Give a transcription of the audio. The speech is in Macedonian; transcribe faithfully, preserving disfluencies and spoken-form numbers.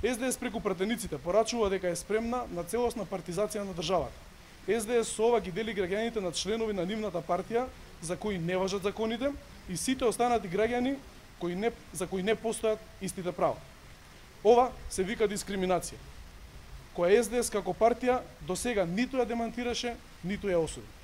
Ес Де Ес преку пратениците порачува дека е спремна на целосна партизација на државата. Ес Де Ес со ова ги дели граѓаните на членови на нивната партија за кои не важат законите и сите останати граѓани кои не, за кои не постојат истите права. Ова се вика дискриминација, која Ес Де Ес како партија до сега ниту ја демантираше, ниту ја осуди.